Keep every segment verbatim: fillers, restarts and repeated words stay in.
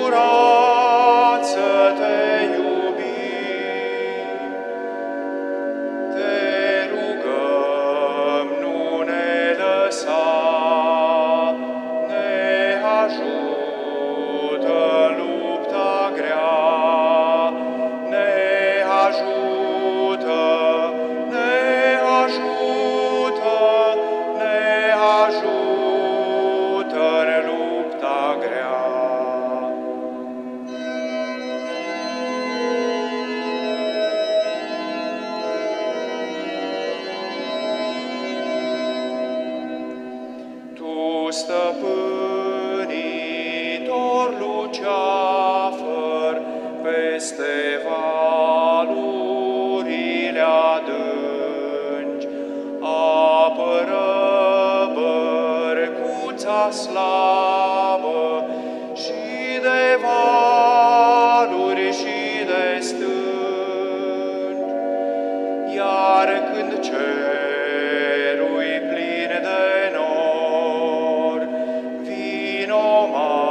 înjurat să te iubim. Te rugăm, nu ne lăsa, ne ajută în lupta grea, ne ajută, ne ajută, ne ajută în lupta grea. Tu, stăpânitor luceafăr, peste valurile adânci, apără bărcuța slabă și de valuri și de stânci, iar când cerul-i plin de nor, vino,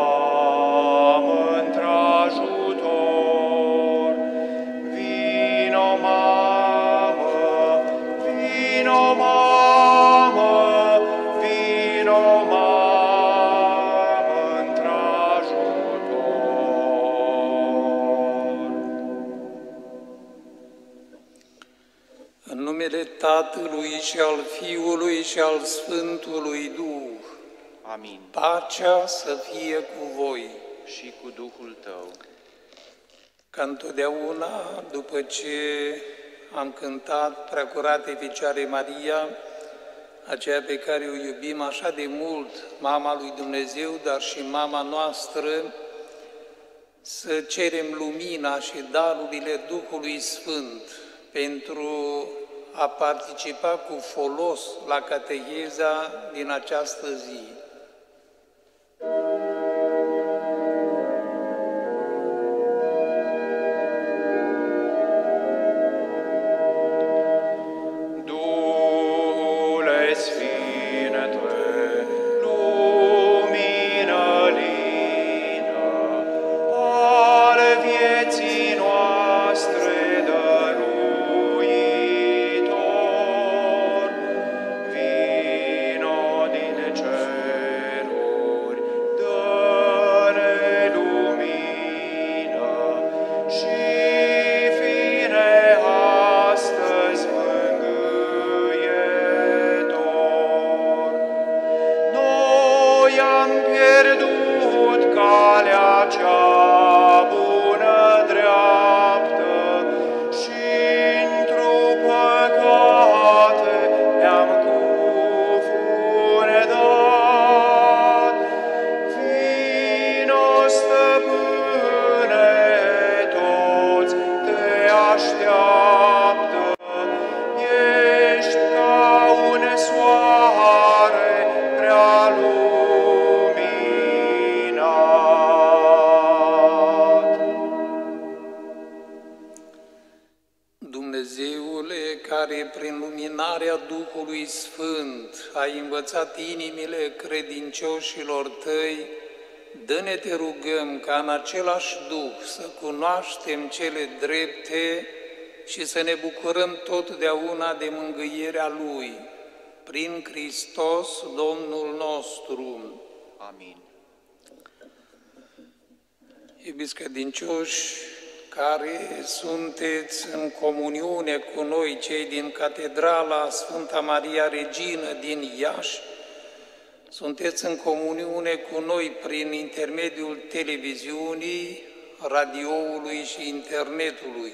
Mamă, într-ajutor. Vino, Mamă, vino, Mamă, vino, Mamă, într-ajutor. În numele Tatălui și al Fiului și al Sfântului Duh, Amin. pacea să fie cu voi. Și cu Duhul tău. Ca întotdeauna, după ce am cântat Preacurate Fecioare Maria, aceea pe care o iubim așa de mult, Mama lui Dumnezeu, dar și Mama noastră, să cerem lumina și darurile Duhului Sfânt pentru a participa cu folos la cateheza din această zi. Duhule Sfinte, lumină lină, al vieții noastre dăruitor, vino din ceruri, dă-ne lumină și fine astăzi mângâietor. Noi am pierdut calea cea bună dreaptă și într-o păcate ne-am cufundat. Vino, Stăpâne, toți te așteaptă, ești ca un soare prea luminat. Dumnezeule, care prin luminarea Duhului Sfânt ai învățat inimile credincioșilor tăi, dă-ne, te rugăm, ca în același Duh să cunoaștem cele drepte și să ne bucurăm totdeauna de mângâierea Lui, prin Hristos Domnul nostru. Amin. Iubiți credincioși, care sunteți în comuniune cu noi, cei din Catedrala Sfânta Maria Regină din Iași, sunteți în comuniune cu noi prin intermediul televiziunii, radioului și internetului.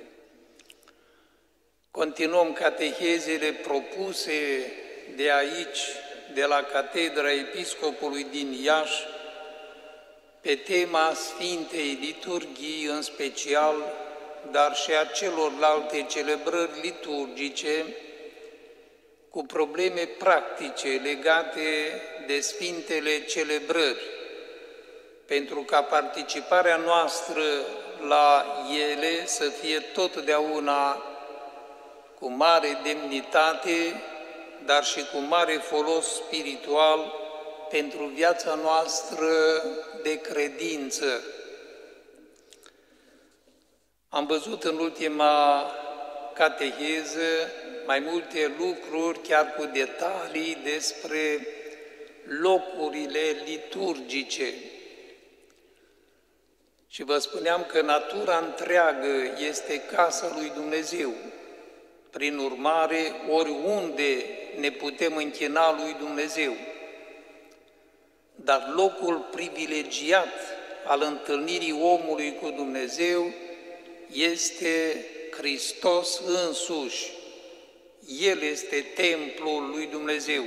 Continuăm catehezele propuse de aici, de la Catedra Episcopului din Iași, pe tema Sfintei Liturghii în special, dar și a celorlalte celebrări liturgice, cu probleme practice legate de Sfintele celebrări, pentru ca participarea noastră la ele să fie totdeauna cu mare demnitate, dar și cu mare folos spiritual pentru viața noastră de credință. Am văzut în ultima cateheză mai multe lucruri, chiar cu detalii, despre locurile liturgice. Și vă spuneam că natura întreagă este casa lui Dumnezeu. Prin urmare, oriunde ne putem închina lui Dumnezeu. Dar locul privilegiat al întâlnirii omului cu Dumnezeu este Hristos însuși. El este templul lui Dumnezeu.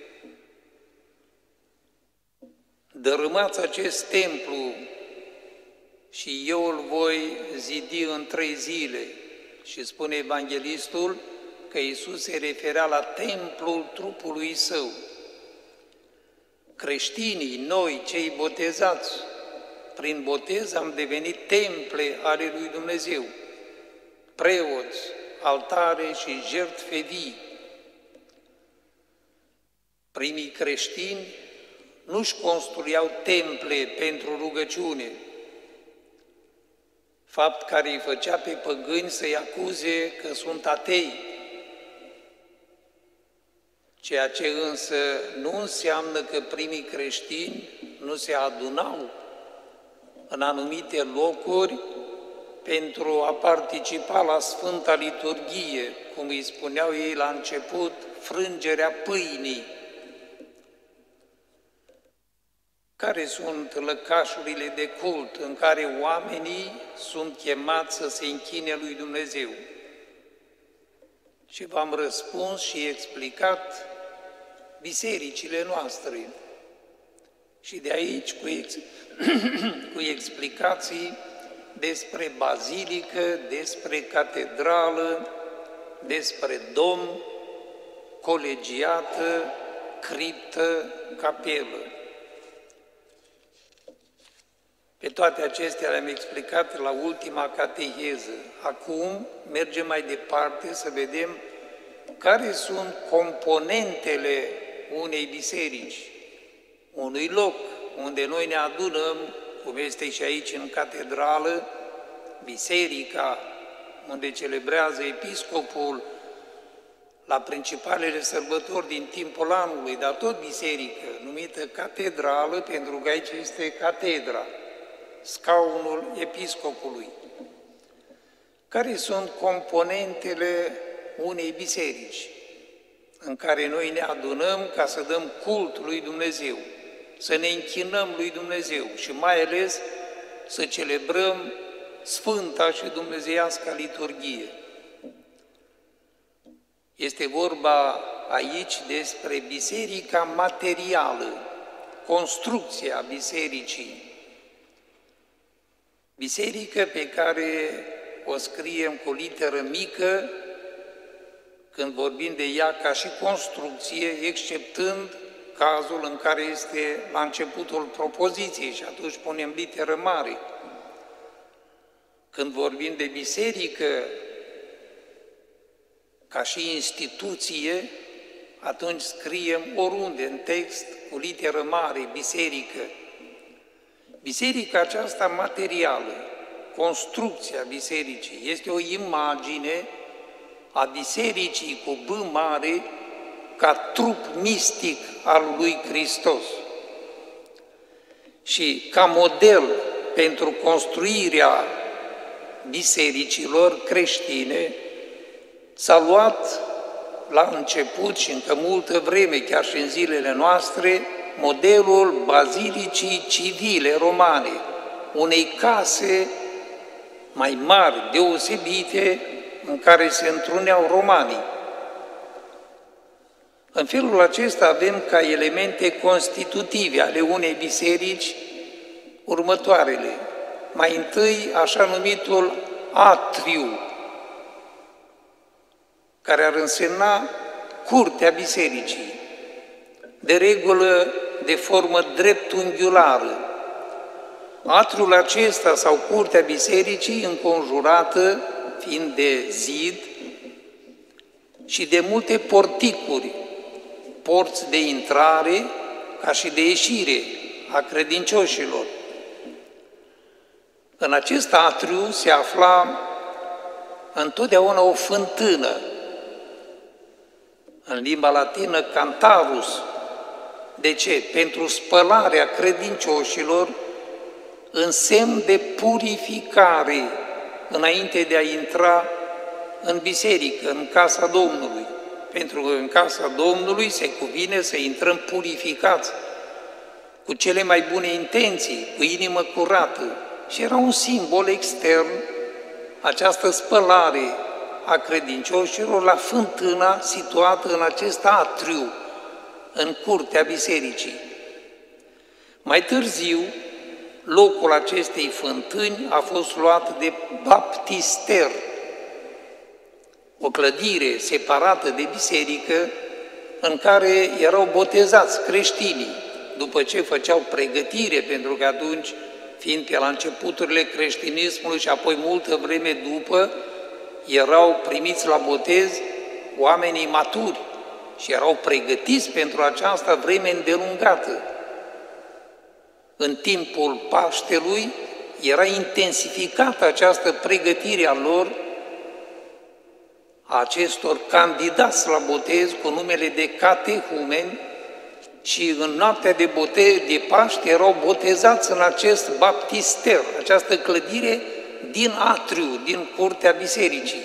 Dărâmați acest templu și eu îl voi zidi în trei zile. Și spune evanghelistul că Iisus se referea la templul trupului Său. Creștinii, noi, cei botezați, prin botez am devenit temple ale lui Dumnezeu, preoți, altare și jertfe vii. Primii creștini nu-și construiau temple pentru rugăciune, fapt care îi făcea pe păgâni să-i acuze că sunt atei, ceea ce însă nu înseamnă că primii creștini nu se adunau în anumite locuri pentru a participa la Sfânta Liturghie, cum îi spuneau ei la început, frângerea pâinii. Care sunt lăcașurile de cult în care oamenii sunt chemați să se închine lui Dumnezeu? Și v-am răspuns și explicat bisericile noastre. Și de aici cu, ex cu explicații despre bazilică, despre catedrală, despre dom, colegiată, criptă, capelă. Pe toate acestea le-am explicat la ultima cateheză. Acum mergem mai departe să vedem care sunt componentele unei biserici, unui loc unde noi ne adunăm, cum este și aici în catedrală, biserica, unde celebrează episcopul la principalele sărbători din timpul anului, dar tot biserică, numită catedrală, pentru că aici este catedra, scaunul episcopului. Care sunt componentele unei biserici în care noi ne adunăm ca să dăm cult lui Dumnezeu, să ne închinăm lui Dumnezeu și mai ales să celebrăm Sfânta și Dumnezeiasca Liturghie? Este vorba aici despre biserica materială, construcția bisericii. Biserică pe care o scriem cu literă mică când vorbim de ea ca și construcție, exceptând cazul în care este la începutul propoziției și atunci punem literă mare. Când vorbim de biserică ca și instituție, atunci scriem oriunde în text cu literă mare, biserică. Biserica aceasta materială, construcția bisericii, este o imagine a bisericii cu B mare ca trup mistic al lui Hristos. Și ca model pentru construirea bisericilor creștine s-a luat la început și încă multă vreme, chiar și în zilele noastre, modelul bazilicii civile romane, unei case mai mari, deosebite, în care se întruneau romanii. În felul acesta avem ca elemente constitutive ale unei biserici următoarele. Mai întâi, așa numitul atriu, care ar însemna curtea bisericii, de regulă de formă dreptunghiulară. Atriul acesta sau curtea bisericii, înconjurată fiind de zid și de multe porticuri, porți de intrare ca și de ieșire a credincioșilor. În acest atriu se afla întotdeauna o fântână, în limba latină cantarus. De ce? Pentru spălarea credincioșilor în semn de purificare înainte de a intra în biserică, în casa Domnului. Pentru că în casa Domnului se cuvine să intrăm purificați, cu cele mai bune intenții, cu inimă curată. Și era un simbol extern, această spălare a credincioșilor la fântâna situată în acest atriu, în curtea bisericii. Mai târziu, locul acestei fântâni a fost luat de baptister, o clădire separată de biserică în care erau botezați creștinii, după ce făceau pregătire, pentru că atunci, fiind pe la începuturile creștinismului și apoi multă vreme după, erau primiți la botez oamenii maturi și erau pregătiți pentru această vreme îndelungată. În timpul Paștelui era intensificată această pregătire a lor, a acestor candidați la botez cu numele de catehumeni, și în noaptea de botez, de Paște, erau botezați în acest baptister, această clădire din atriu, din curtea bisericii.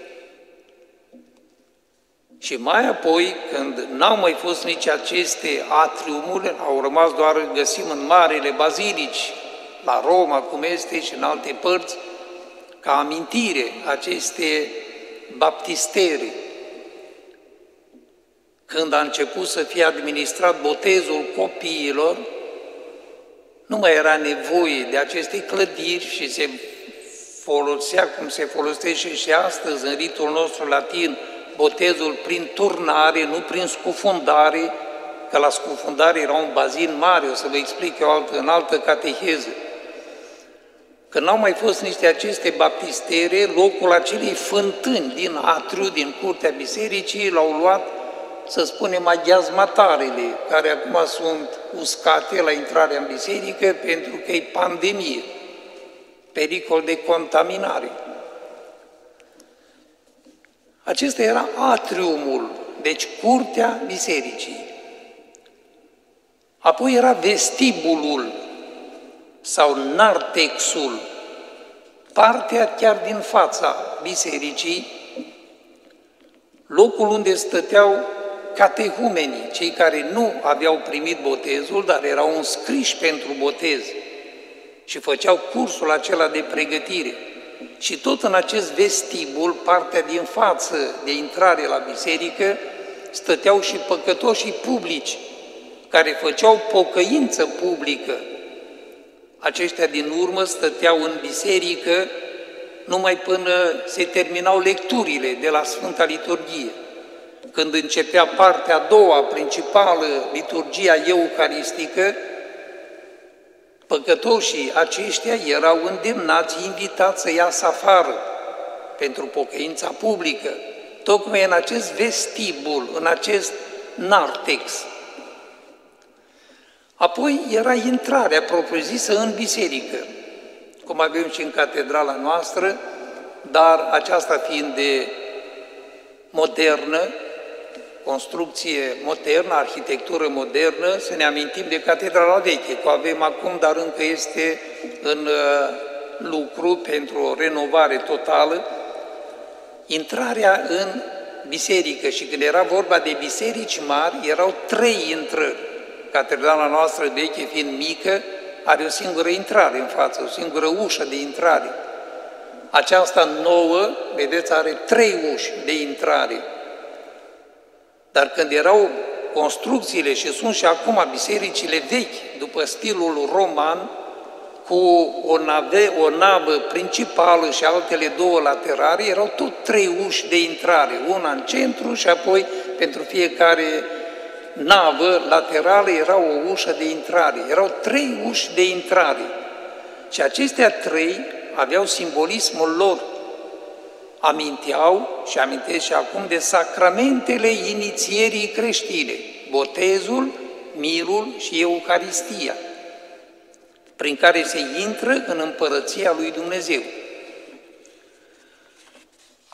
Și mai apoi, când n-au mai fost nici aceste atriumuri, au rămas doar, găsim în marele bazilici, la Roma, cum este, și în alte părți, ca amintire aceste baptistere. Când a început să fie administrat botezul copiilor, nu mai era nevoie de aceste clădiri și se folosea, cum se folosește și astăzi în ritul nostru latin, botezul prin turnare, nu prin scufundare, că la scufundare era un bazin mare, o să vă explic eu altă, în altă cateheză. Că n-au mai fost nici aceste baptistere, locul acelei fântâni din atriu, din curtea bisericii, l-au luat, să spunem, aghiazmatarele, care acum sunt uscate la intrarea în biserică pentru că e pandemie, pericol de contaminare. Acesta era atriumul, deci curtea bisericii. Apoi era vestibulul sau nartexul, partea chiar din fața bisericii, locul unde stăteau catehumenii, cei care nu aveau primit botezul, dar erau înscriși pentru botez și făceau cursul acela de pregătire. Și tot în acest vestibul, partea din față de intrare la biserică, stăteau și păcătoșii publici, care făceau pocăință publică. Aceștia din urmă stăteau în biserică numai până se terminau lecturile de la Sfânta Liturghie. Când începea partea a doua, principală, liturgia eucaristică, păcătoșii aceștia erau îndemnați, invitați să iasă afară pentru pocăința publică, tocmai în acest vestibul, în acest nartex. Apoi era intrarea propriu-zisă în biserică, cum avem și în catedrala noastră, dar aceasta fiind de modernă, construcție modernă, arhitectură modernă, să ne amintim de catedrala veche, că o avem acum, dar încă este în lucru pentru o renovare totală. Intrarea în biserică, și când era vorba de biserici mari, erau trei intrări. Catedrala noastră veche, fiind mică, are o singură intrare în față, o singură ușă de intrare. Aceasta nouă, vedeți, are trei uși de intrare. Dar când erau construcțiile, și sunt și acum bisericile vechi, după stilul roman, cu o, nave, o navă principală și altele două laterale, erau tot trei uși de intrare, una în centru și apoi pentru fiecare navă laterală era o ușă de intrare. Erau trei uși de intrare. Și acestea trei aveau simbolismul lor. Aminteau și amintesc și acum de sacramentele inițierii creștine, botezul, mirul și Eucaristia, prin care se intră în împărăția lui Dumnezeu.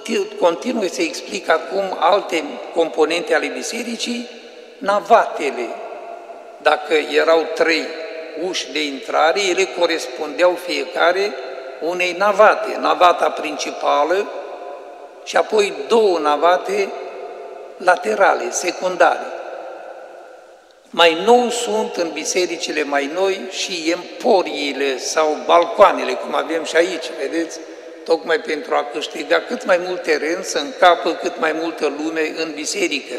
continui să explic acum alte componente ale bisericii, navatele. Dacă erau trei uși de intrare, ele corespundeau fiecare unei navate, navata principală și apoi două navate laterale, secundare. Mai nou sunt în bisericile mai noi și emporiile sau balcoanele, cum avem și aici, vedeți? Tocmai pentru a câștiga cât mai mult teren, să încapă cât mai multă lume în biserică.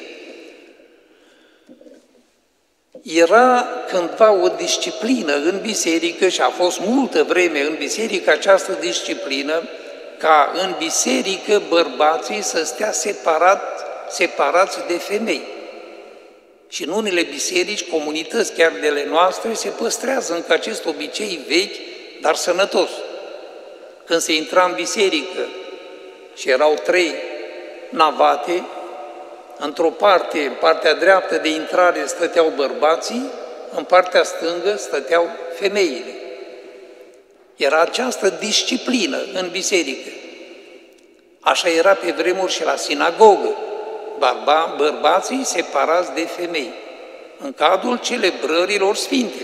Era cândva o disciplină în biserică și a fost multă vreme în biserică această disciplină ca în biserică bărbații să stea separat, separați de femei. Și în unele biserici, comunități chiar de ale noastre, se păstrează încă acest obicei vechi, dar sănătos. Când se intra în biserică și erau trei navate, într-o parte, în partea dreaptă de intrare, stăteau bărbații, în partea stângă stăteau femeile. Era această disciplină în biserică. Așa era pe vremuri și la sinagogă, Barba, bărbații separați de femei, în cadrul celebrărilor sfinte.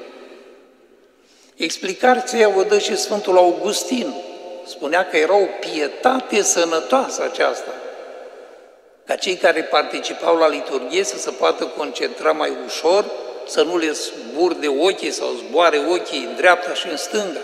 Explicația o dă și Sfântul Augustin. Spunea că era o pietate sănătoasă aceasta, ca cei care participau la liturghie să se poată concentra mai ușor, să nu le zburde ochii sau zboare ochii în dreapta și în stânga.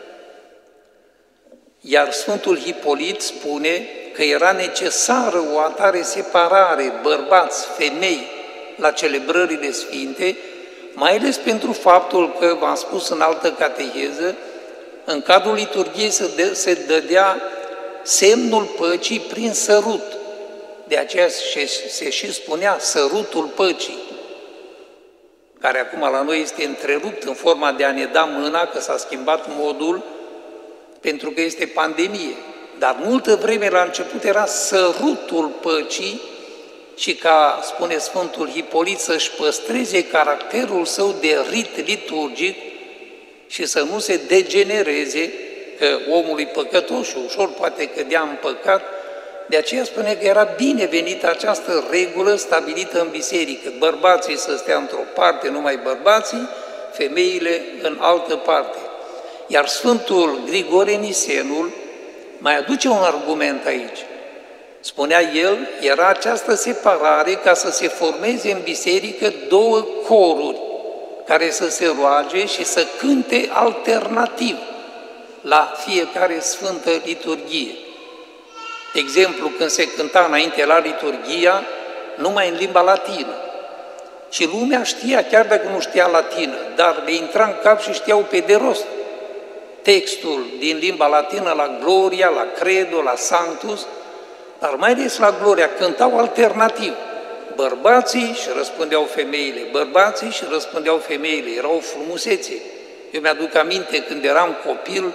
Iar Sfântul Hipolit spune că era necesară o atare separare bărbați, femei la celebrările sfinte, mai ales pentru faptul că, v-am spus în altă cateheză, în cadrul liturghiei se, se dădea semnul păcii prin sărut. De aceea se, se și spunea sărutul păcii, care acum la noi este întrerupt în forma de a ne da mâna, că s-a schimbat modul, pentru că este pandemie. Dar multă vreme la început era sărutul păcii și ca, spune Sfântul Hipolit, să-și păstreze caracterul său de rit liturgic și să nu se degenereze, că omul e păcătos și ușor poate cădea în păcat. De aceea spune că era binevenită această regulă stabilită în biserică. Bărbații să stea într-o parte, numai bărbații, femeile în altă parte. Iar Sfântul Grigore Nisenul mai aduce un argument aici. Spunea el, era această separare ca să se formeze în biserică două coruri care să se roage și să cânte alternativ la fiecare sfântă liturghie. De exemplu, când se cânta înainte la liturghia, numai în limba latină. Și lumea știa, chiar dacă nu știa latină, dar le intra în cap și știau pe de rost textul din limba latină la Gloria, la Credo, la Sanctus, dar mai ales la Gloria cântau alternativ. Bărbații și răspundeau femeile, bărbații și răspundeau femeile, era o frumusețe. Eu mi-aduc aminte când eram copil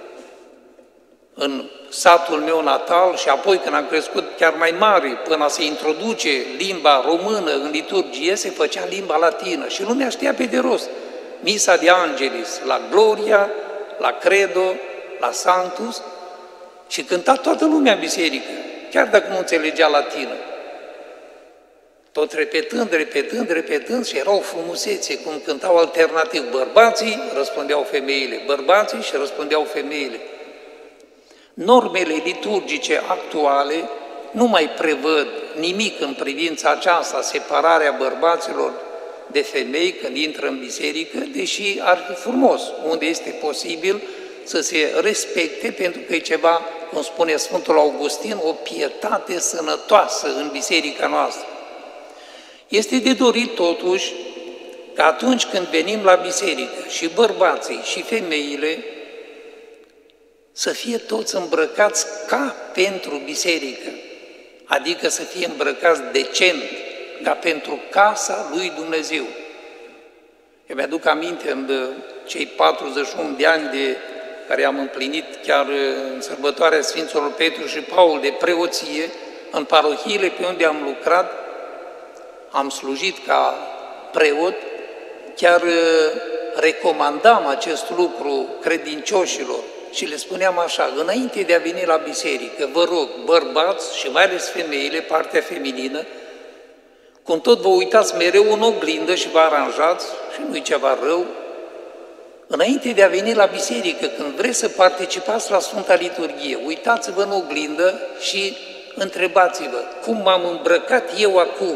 în satul meu natal și apoi când am crescut chiar mai mare, până se introduce limba română în liturgie, se făcea limba latină și lumea știa pe de rost. Misa de Angelis, la Gloria, la Credo, la Sanctus și cânta toată lumea în biserică, chiar dacă nu înțelegea latină. Tot repetând, repetând, repetând și era o frumusețe, cum cântau alternativ. Bărbații răspundeau femeile, bărbații și răspundeau femeile. Normele liturgice actuale nu mai prevăd nimic în privința aceasta, separarea bărbaților de femei când intră în biserică, deși ar fi frumos, unde este posibil să se respecte, pentru că e ceva, cum spune Sfântul Augustin, o pietate sănătoasă în biserica noastră. Este de dorit totuși că atunci când venim la biserică și bărbații și femeile să fie toți îmbrăcați ca pentru biserică, adică să fie îmbrăcați decent, ca pentru casa lui Dumnezeu. Eu mi-aduc aminte în cei patruzeci și unu de ani de care am împlinit chiar în sărbătoarea Sfinților Petru și Paul de preoție, în parohiile pe unde am lucrat, am slujit ca preot, chiar recomandam acest lucru credincioșilor, și le spuneam așa, înainte de a veni la biserică, vă rog, bărbați și mai ales femeile, partea feminină, cum tot vă uitați mereu în oglindă și vă aranjați, și nu-i ceva rău, înainte de a veni la biserică, când vreți să participați la Sfânta Liturghie, uitați-vă în oglindă și întrebați-vă, cum m-am îmbrăcat eu acum?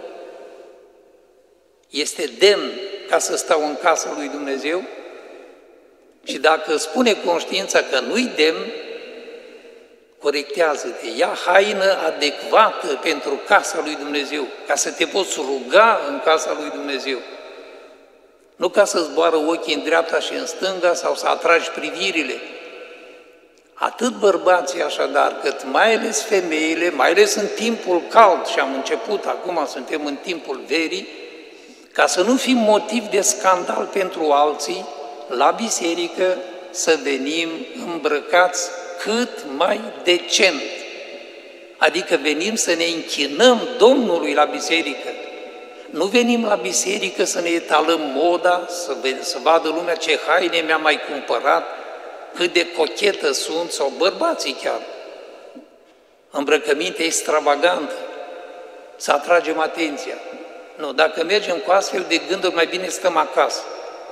Este demn ca să stau în casa lui Dumnezeu? Și dacă spune conștiința că nu-i demn, corectează-te, ia haină adecvată pentru casa lui Dumnezeu, ca să te poți ruga în casa lui Dumnezeu. Nu ca să zboară ochii în dreapta și în stânga sau să atragi privirile. Atât bărbații așadar, cât mai ales femeile, mai ales în timpul cald, și am început, acum suntem în timpul verii, ca să nu fim motiv de scandal pentru alții, la biserică să venim îmbrăcați cât mai decent. Adică venim să ne închinăm Domnului la biserică. Nu venim la biserică să ne etalăm moda, să, să vadă lumea ce haine mi-a mai cumpărat, cât de cochetă sunt, sau bărbații chiar. Îmbrăcăminte extravagantă, să atragem atenția. Nu, dacă mergem cu astfel de gânduri, mai bine stăm acasă.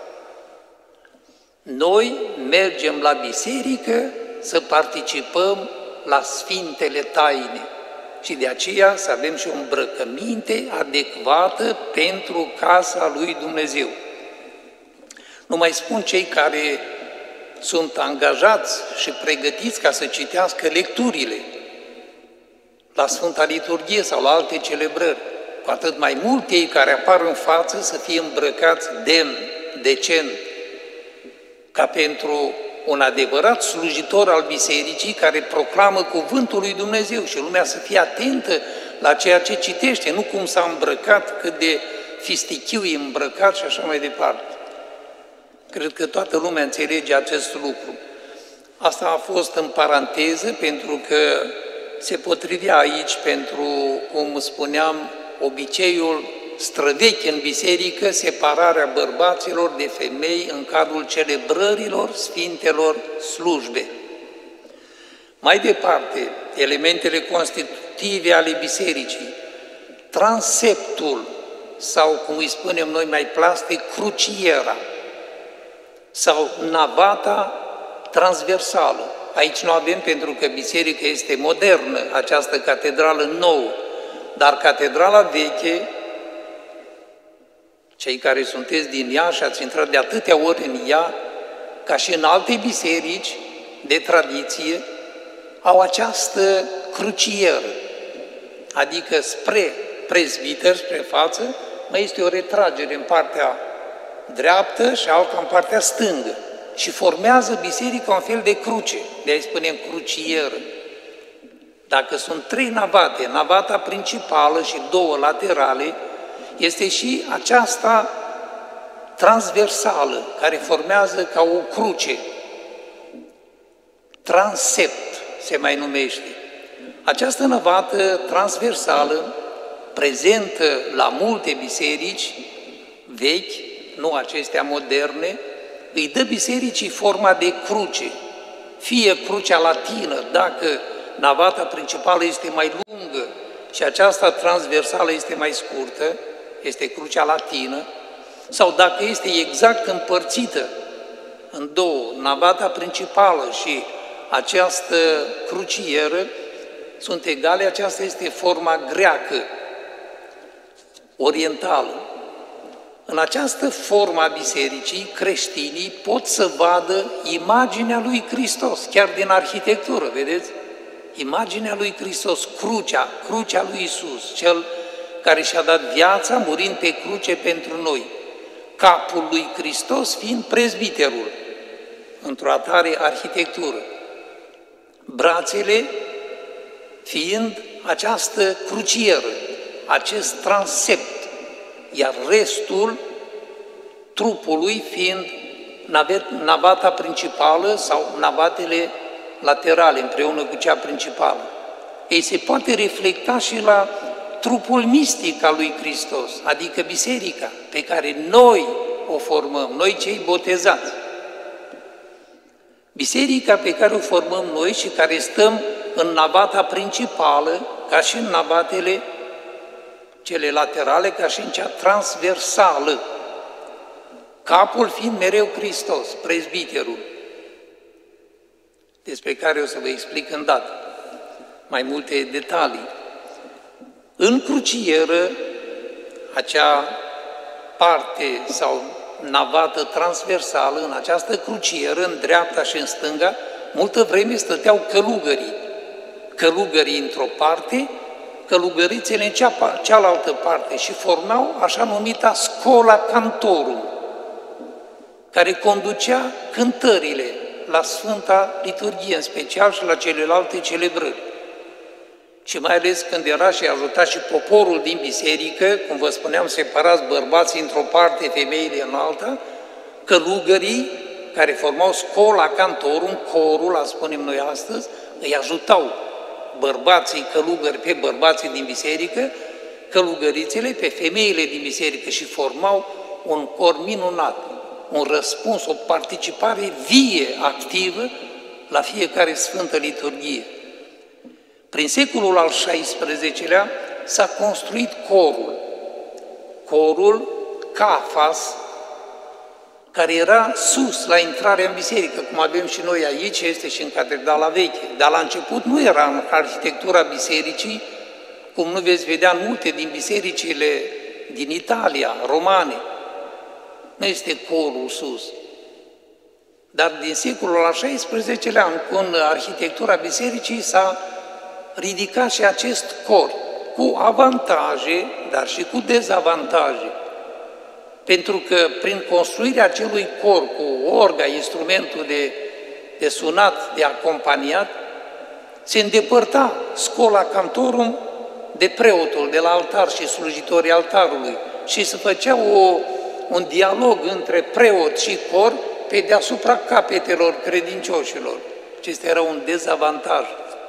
Noi mergem la biserică să participăm la Sfintele Taine și de aceea să avem și o îmbrăcăminte adecvată pentru casa lui Dumnezeu. Nu mai spun cei care sunt angajați și pregătiți ca să citească lecturile la Sfânta Liturghie sau la alte celebrări, cu atât mai mult ei care apar în față să fie îmbrăcați demn, decent, ca pentru un adevărat slujitor al bisericii care proclamă cuvântul lui Dumnezeu și lumea să fie atentă la ceea ce citește, nu cum s-a îmbrăcat, cât de fistichiu e îmbrăcat și așa mai departe. Cred că toată lumea înțelege acest lucru. Asta a fost în paranteză pentru că se potrivea aici pentru, cum spuneam, obiceiul străvechi în biserică, separarea bărbaților de femei în cadrul celebrărilor Sfintelor slujbe. Mai departe, elementele constitutive ale bisericii, transeptul, sau cum îi spunem noi mai plastic, cruciera, sau navata transversală. Aici nu avem pentru că biserica este modernă, această catedrală nouă, dar catedrala veche, cei care sunteți din ea și ați intrat de atâtea ori în ea, ca și în alte biserici de tradiție, au această crucieră, adică spre prezbiter, spre față, mai este o retragere în partea dreaptă și alta în partea stângă și formează biserica un fel de cruce, de-aia spunem crucieră. Dacă sunt trei navate, navata principală și două laterale, este și aceasta transversală, care formează ca o cruce. Transept se mai numește. Această navată transversală, prezentă la multe biserici vechi, nu acestea moderne, îi dă bisericii forma de cruce. Fie crucea latină, dacă navata principală este mai lungă și aceasta transversală este mai scurtă, este crucea latină, sau dacă este exact împărțită în două, navata principală și această crucieră sunt egale, aceasta este forma greacă, orientală. În această formă a bisericii, creștinii pot să vadă imaginea lui Hristos, chiar din arhitectură, vedeți? Imaginea lui Hristos, crucea, crucea lui Iisus, cel care și-a dat viața murind pe cruce pentru noi. Capul lui Hristos fiind prezbiterul, într-o atare arhitectură. Brațele fiind această crucieră, acest transept, iar restul trupului fiind navata principală sau navatele laterale împreună cu cea principală. Ei, se poate reflecta și la trupul mistic al lui Hristos, adică biserica, pe care noi o formăm, noi cei botezați. Biserica pe care o formăm noi și care stăm în navata principală, ca și în navatele cele laterale, ca și în cea transversală, capul fiind mereu Hristos, prezbiterul, despre care o să vă explic îndată mai multe detalii. În crucieră, acea parte sau navată transversală, în această crucieră, în dreapta și în stânga, multă vreme stăteau călugării. Călugării într-o parte, călugărițele în cea, cealaltă parte și formau așa numita Schola Cantorum, care conducea cântările la Sfânta Liturghie, în special și la celelalte celebrări. Și mai ales când era și ajuta și poporul din biserică, cum vă spuneam, separați bărbații într-o parte, femeile în alta, călugării care formau Schola Cantorum, corul, a spunem noi astăzi, îi ajutau bărbații călugări pe bărbații din biserică, călugărițele pe femeile din biserică și formau un cor minunat, un răspuns, o participare vie, activă la fiecare Sfântă Liturghie. Prin secolul al șaisprezecelea s-a construit corul, corul Cafas, care era sus la intrarea în biserică, cum avem și noi aici, este și în Catedrala Veche. Dar la început nu era în arhitectura bisericii, cum nu veți vedea în multe din bisericile din Italia, romane. Nu este corul sus. Dar din secolul al șaisprezecelea, în arhitectura bisericii, s-a ridicat și acest cor, cu avantaje, dar și cu dezavantaje. Pentru că prin construirea acelui cor cu orga, instrumentul de, de sunat, de acompaniat, se îndepărta Schola Cantorum de preotul, de la altar și slujitorii altarului și se făcea o, un dialog între preot și cor pe deasupra capetelor credincioșilor. Acesta era un dezavantaj.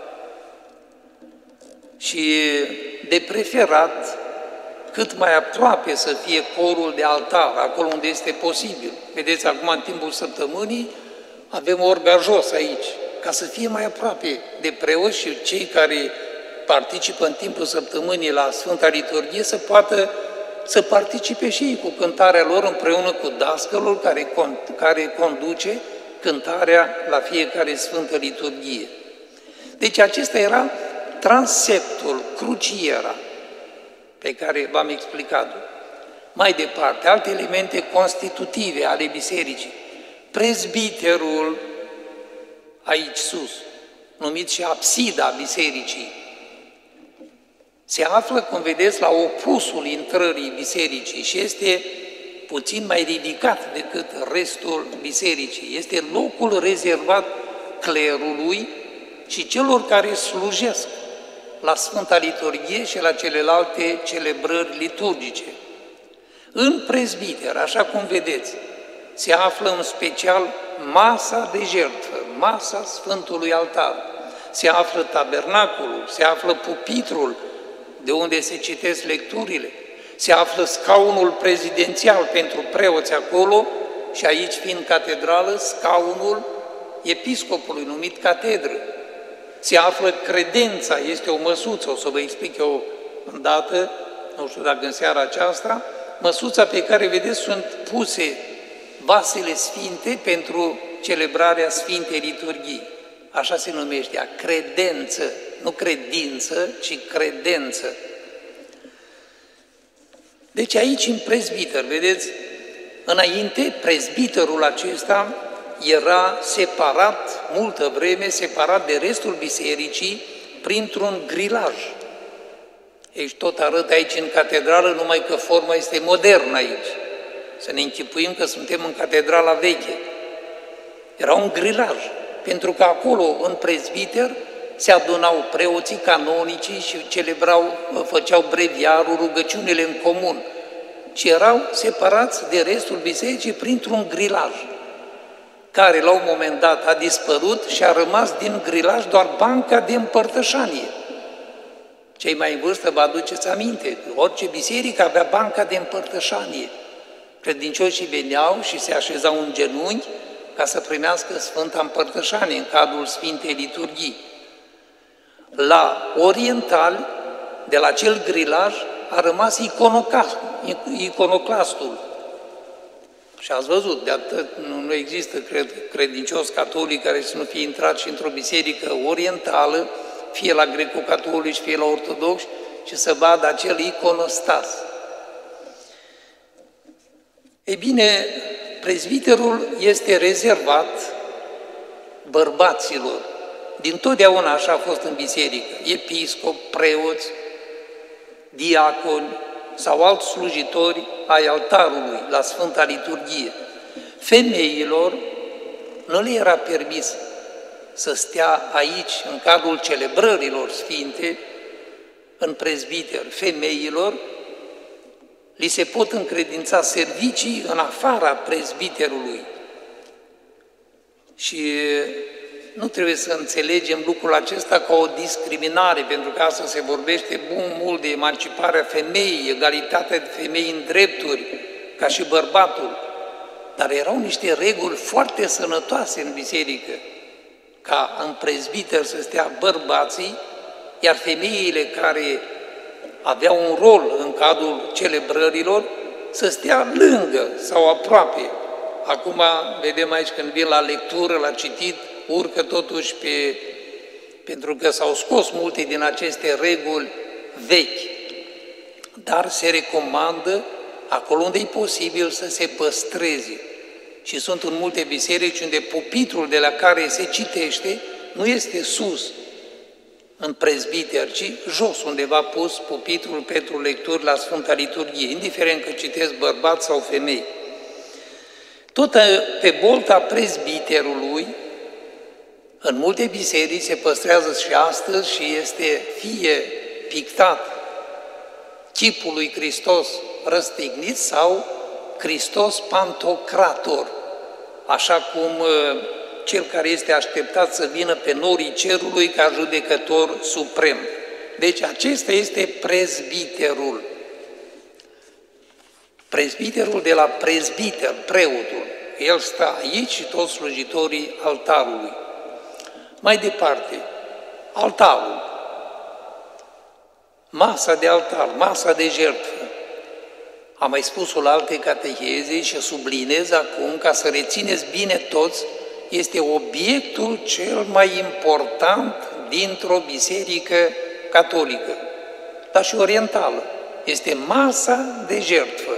Și de preferat cât mai aproape să fie corul de altar, acolo unde este posibil. Vedeți, acum în timpul săptămânii avem orga jos aici, ca să fie mai aproape de preoți și cei care participă în timpul săptămânii la Sfânta Liturghie să poată să participe și ei cu cântarea lor împreună cu dascălul care, care conduce cântarea la fiecare Sfântă Liturghie. Deci acesta era transeptul, cruciera, pe care v-am explicat-o. Mai departe, alte elemente constitutive ale bisericii. Prezbiterul, aici sus, numit și absida bisericii, se află, cum vedeți, la opusul intrării bisericii și este puțin mai ridicat decât restul bisericii. Este locul rezervat clerului și celor care slujesc la Sfânta Liturghie și la celelalte celebrări liturgice. În prezbiter, așa cum vedeți, se află în special masa de jertfă, masa Sfântului Altar, se află tabernaculul, se află pupitrul de unde se citesc lecturile, se află scaunul prezidențial pentru preoți acolo și aici fiind catedrală, scaunul episcopului numit catedră. Se află credența, este o măsuță, o să vă explic eu îndată, nu știu dacă în seara aceasta, măsuța pe care, vedeți, sunt puse vasele sfinte pentru celebrarea Sfintei Liturghii. Așa se numește, a credență, nu credință, ci credență. Deci aici, în prezbiter, vedeți, înainte, prezbiterul acesta era separat, multă vreme, separat de restul bisericii printr-un grilaj. Aici tot arăt aici în catedrală, numai că forma este modernă aici. Să ne închipuim că suntem în Catedrala Veche. Era un grilaj, pentru că acolo, în prezbiter, se adunau preoții, canonicii și celebrau, făceau breviarul, rugăciunile în comun. Și erau separați de restul bisericii printr-un grilaj, care la un moment dat a dispărut și a rămas din grilaj doar banca de împărtășanie. Cei mai în vârstă vă aduceți aminte, orice biserică avea banca de împărtășanie. Credincioșii veneau și se așezau în genunchi, ca să primească Sfânta Împărtășanie în cadrul Sfintei Liturghii. La orientali, de la acel grilaj, a rămas iconoclastul. Și ați văzut, de atât nu există cred, credincios catolic care să nu fie intrat și într-o biserică orientală, fie la greco-catolici, fie la ortodoxi, și să vadă acel iconostas. Ei bine, prezbiterul este rezervat bărbaților. Dintotdeauna așa a fost în biserică. Episcop, preoți, diaconi sau alți slujitori ai altarului la Sfânta Liturghie. Femeilor nu le era permis să stea aici, în cadrul celebrărilor sfinte, în prezbiter. Femeilor li se pot încredința servicii în afara prezbiterului. Și nu trebuie să înțelegem lucrul acesta ca o discriminare, pentru că astăzi se vorbește bun mult de emanciparea femeii, egalitatea femeii în drepturi, ca și bărbatul. Dar erau niște reguli foarte sănătoase în biserică, ca în prezbiter să stea bărbații, iar femeile care aveau un rol în cadrul celebrărilor să stea lângă sau aproape. Acum vedem aici când vin la lectură, la citit, urcă totuși pe... pentru că s-au scos multe din aceste reguli vechi. Dar se recomandă, acolo unde e posibil, să se păstreze. Și sunt în multe biserici unde pupitrul de la care se citește nu este sus, în prezbiter, ci jos, undeva pus pupitrul pentru lecturi la Sfânta Liturghie, indiferent că citesc bărbați sau femei. Tot pe bolta prezbiterului, în multe biserici se păstrează și astăzi și este fie pictat chipul lui Hristos răstignit sau Hristos Pantocrator, așa cum cel care este așteptat să vină pe norii cerului ca judecător suprem. Deci acesta este prezbiterul. Prezbiterul de la prezbiter, preotul. El stă aici și toți slujitorii altarului. Mai departe, altarul. Masa de altar, masa de jertfă. Am mai spus-o la alte cateheze și sublinez acum, ca să rețineți bine toți, este obiectul cel mai important dintr-o biserică catolică, dar și orientală. Este masa de jertfă.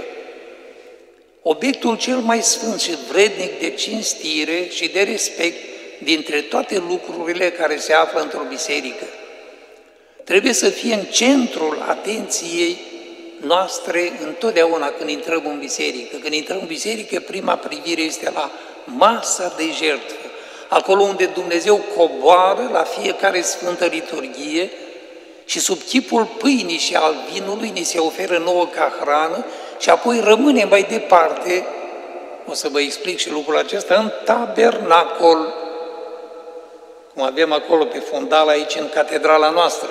Obiectul cel mai sfânt și vrednic de cinstire și de respect dintre toate lucrurile care se află într-o biserică. Trebuie să fie în centrul atenției noastre întotdeauna când intrăm în biserică. Când intrăm în biserică, prima privire este la masa de jertfă, acolo unde Dumnezeu coboară la fiecare Sfântă Liturghie și sub chipul pâinii și al vinului ni se oferă nouă ca hrană și apoi rămâne mai departe, o să vă explic și lucrul acesta, în tabernacol, cum avem acolo pe fundal aici în catedrala noastră.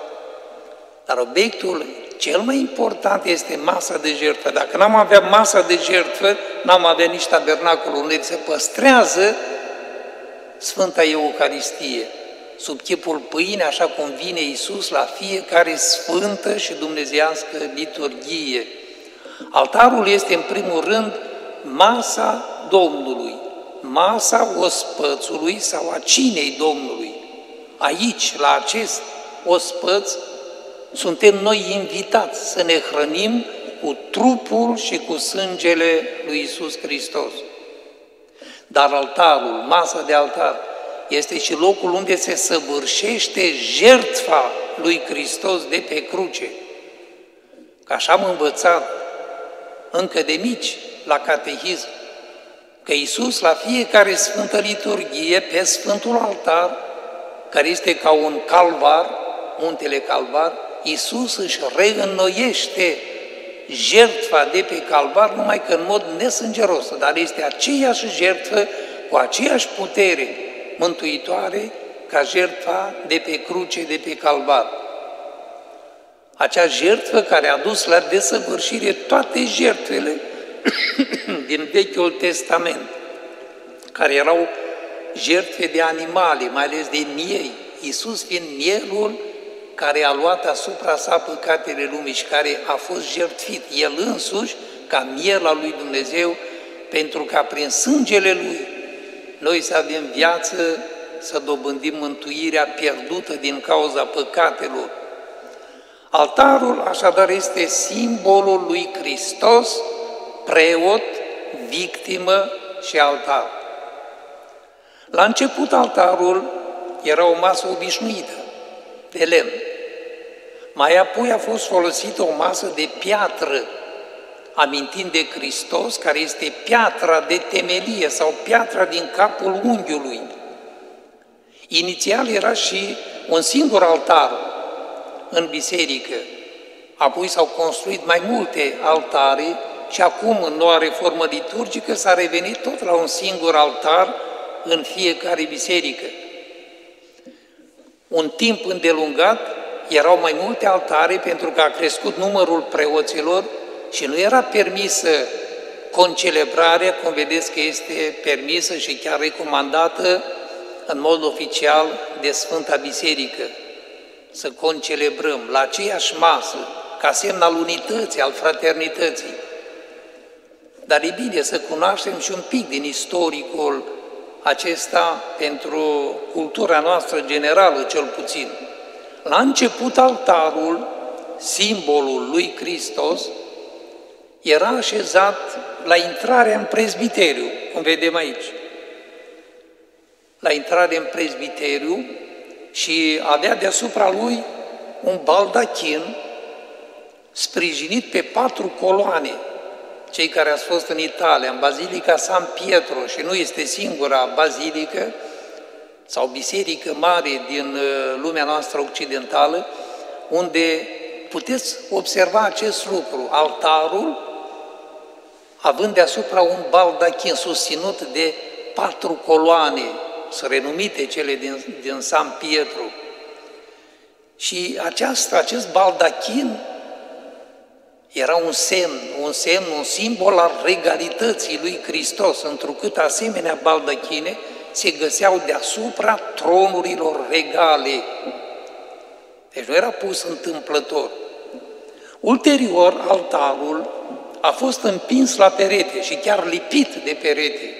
Dar obiectul cel mai important este masa de jertfă. Dacă n-am avea masa de jertfă, n-am avea nici tabernacolul unde se păstrează Sfânta Eucaristie, sub chipul pâine, așa cum vine Iisus la fiecare sfântă și dumnezeiască liturghie. Altarul este, în primul rând, masa Domnului, masa ospățului sau a cinei Domnului. Aici, la acest ospăț, suntem noi invitați să ne hrănim cu trupul și cu sângele lui Iisus Hristos. Dar altarul, masa de altar, este și locul unde se săvârșește jertfa lui Hristos de pe cruce. Că așa am învățat încă de mici la catehism, că Iisus la fiecare Sfântă Liturghie, pe Sfântul Altar, care este ca un calvar, muntele Calvar, Iisus își reînnoiește jertfa de pe Calvar, numai că în mod nesângeros, dar este aceeași jertfă cu aceeași putere mântuitoare ca jertfa de pe cruce, de pe Calvar. Acea jertfă care a dus la desăvârșire toate jertfele din Vechiul Testament. care erau jertfe de animale, mai ales de miei, Iisus fiind mielul care a luat asupra sa păcatele lumii și care a fost jertfit, El însuși, ca miel al lui Dumnezeu, pentru ca prin sângele Lui noi să avem viață, să dobândim mântuirea pierdută din cauza păcatelor. Altarul, așadar, este simbolul lui Hristos, preot, victimă și altar. La început, altarul era o masă obișnuită, de lemn. Mai apoi a fost folosită o masă de piatră, amintind de Hristos, care este piatra de temelie sau piatra din capul unghiului. Inițial era și un singur altar în biserică, apoi s-au construit mai multe altare și acum, în noua reformă liturgică, s-a revenit tot la un singur altar în fiecare biserică. Un timp îndelungat erau mai multe altare pentru că a crescut numărul preoților și nu era permisă concelebrarea, cum vedeți că este permisă și chiar recomandată în mod oficial de Sfânta Biserică, să concelebrăm la aceeași masă, ca semn al unității, al fraternității. Dar e bine să cunoaștem și un pic din istoricul acesta pentru cultura noastră generală, cel puțin. La început, altarul, simbolul lui Hristos, era așezat la intrarea în prezbiteriu, cum vedem aici. La intrare în prezbiteriu și avea deasupra lui un baldachin sprijinit pe patru coloane. Cei care ați fost în Italia, în Bazilica San Pietro, și nu este singura bazilică sau biserică mare din lumea noastră occidentală, unde puteți observa acest lucru, altarul având deasupra un baldachin susținut de patru coloane, sunt renumite cele din, din San Pietro. Și aceasta, acest baldachin era un semn, un semn, un simbol al regalității lui Hristos, întrucât asemenea baldachine se găseau deasupra tronurilor regale. Deci nu era pus întâmplător. Ulterior, altarul a fost împins la perete și chiar lipit de perete.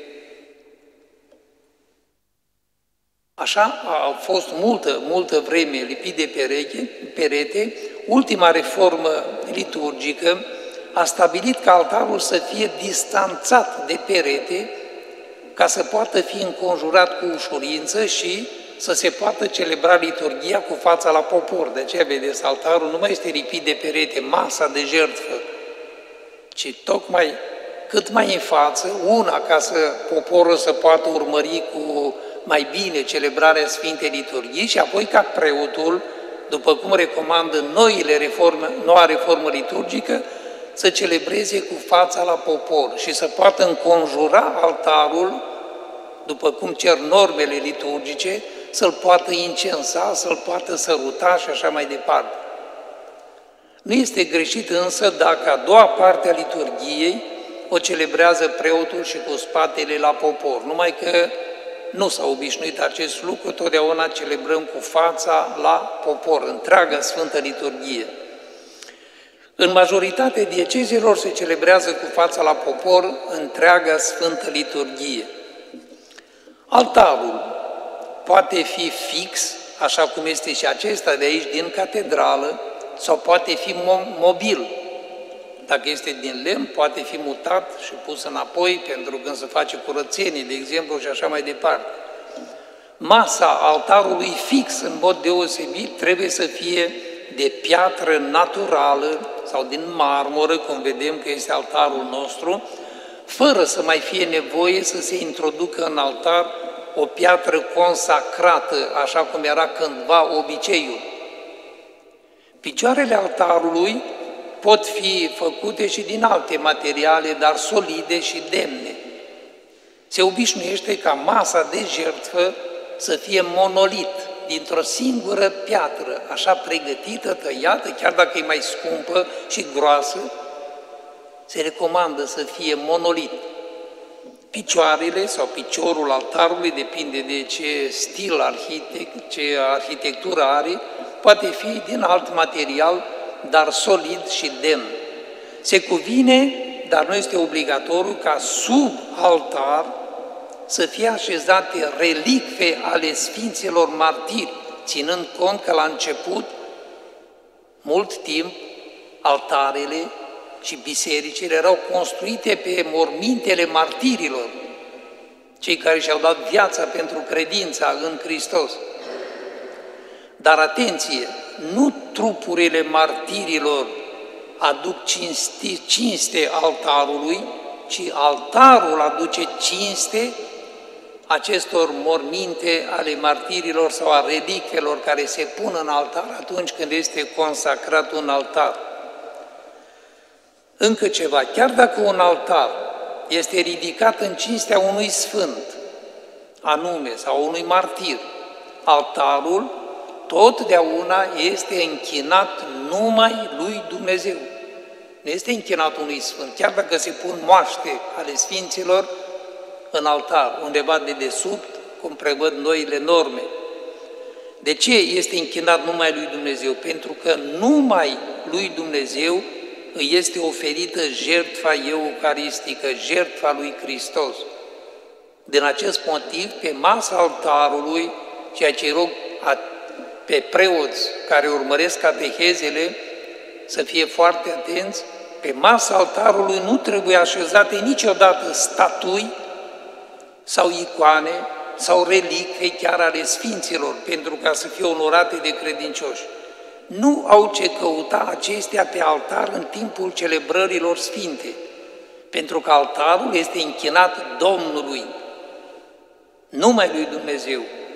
Așa a fost multă, multă vreme lipit de perete, perete. Ultima reformă liturgică a stabilit ca altarul să fie distanțat de perete ca să poată fi înconjurat cu ușurință și să se poată celebra liturghia cu fața la popor. De aceea, vedeți, altarul nu mai este lipit de perete, masa de jertfă, ci tocmai cât mai în față, una ca să poporul să poată urmări cu mai bine celebrarea Sfintei Liturghii și apoi ca preotul, după cum recomandă noile reforme, noua reformă liturgică, să celebreze cu fața la popor și să poată înconjura altarul, după cum cer normele liturgice, să-l poată incensa, să-l poată săruta și așa mai departe. Nu este greșit însă dacă a doua parte a liturghiei o celebrează preotul și cu spatele la popor, numai că nu s-a obișnuit acest lucru, totdeauna celebrăm cu fața la popor, întreaga Sfântă Liturghie. În majoritatea diecezelor se celebrează cu fața la popor întreaga Sfântă Liturghie. Altarul poate fi fix, așa cum este și acesta de aici din catedrală, sau poate fi mobil. Dacă este din lemn, poate fi mutat și pus înapoi pentru când se face curățenie, de exemplu, și așa mai departe. Masa altarului fix, în mod deosebit, trebuie să fie de piatră naturală sau din marmură, cum vedem că este altarul nostru, fără să mai fie nevoie să se introducă în altar o piatră consacrată, așa cum era cândva obiceiul. Picioarele altarului pot fi făcute și din alte materiale, dar solide și demne. Se obișnuiește ca masa de jertfă să fie monolit, dintr-o singură piatră, așa pregătită, tăiată, chiar dacă e mai scumpă și groasă, se recomandă să fie monolit. Picioarele sau piciorul altarului, depinde de ce stil arhitect, ce arhitectură are, poate fi din alt material, dar solid și demn. Se cuvine, dar nu este obligatoriu, ca sub altar să fie așezate relicve ale Sfinților Martiri, ținând cont că la început, mult timp, altarele și bisericile erau construite pe mormintele martirilor, cei care și-au dat viața pentru credința în Hristos. Dar atenție, nu trupurile martirilor aduc cinste, cinste altarului, ci altarul aduce cinste acestor morminte ale martirilor sau a relicvelor care se pun în altar atunci când este consacrat un altar. Încă ceva, chiar dacă un altar este ridicat în cinstea unui sfânt, anume, sau unui martir, altarul totdeauna este închinat numai lui Dumnezeu. Nu este închinat unui sfânt, chiar dacă se pun moaște ale sfinților în altar, undeva de desubt, cum prevăd noile norme. De ce este închinat numai lui Dumnezeu? Pentru că numai lui Dumnezeu îi este oferită jertfa eucaristică, jertfa lui Hristos. Din acest motiv, pe masa altarului, ceea ce rog pe preoți care urmăresc catehezele să fie foarte atenți, pe masa altarului nu trebuie așezate niciodată statui sau icoane sau relicve chiar ale sfinților, pentru ca să fie onorate de credincioși. Nu au ce căuta acestea pe altar în timpul celebrărilor sfinte, pentru că altarul este închinat Domnului, numai lui Dumnezeu.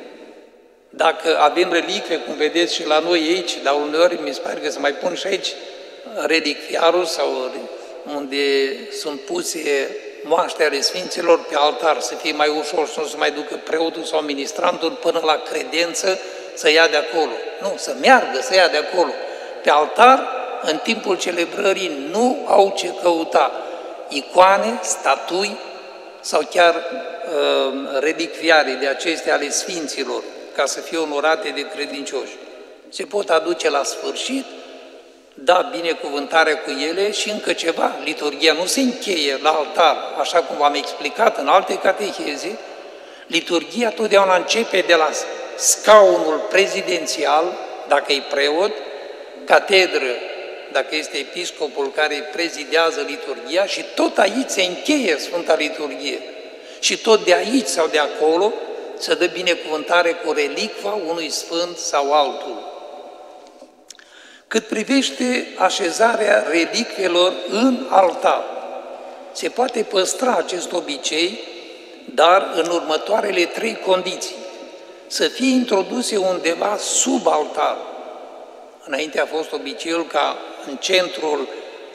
Dacă avem relicve, cum vedeți și la noi aici, dar uneori mi se pare că se mai pun și aici relicviarul sau unde sunt puse moaște ale sfinților pe altar, să fie mai ușor, să nu se mai ducă preotul sau ministrantul până la credență să ia de acolo. Nu, să meargă, să ia de acolo. Pe altar, în timpul celebrării, nu au ce căuta icoane, statui sau chiar uh, relicviare de acestea ale sfinților, ca să fie onorate de credincioși. Se pot aduce la sfârșit, da binecuvântarea cu ele și încă ceva. Liturghia nu se încheie la altar, așa cum v-am explicat în alte cateheze. Liturghia totdeauna începe de la scaunul prezidențial, dacă e preot, catedră, dacă este episcopul care prezidează liturghia, și tot aici se încheie Sfânta Liturghie. Și tot de aici sau de acolo să dă binecuvântare cu relicva unui sfânt sau altul. Cât privește așezarea relicvelor în altar, se poate păstra acest obicei, dar în următoarele trei condiții. Să fie introduse undeva sub altar. Înainte a fost obiceiul ca în centrul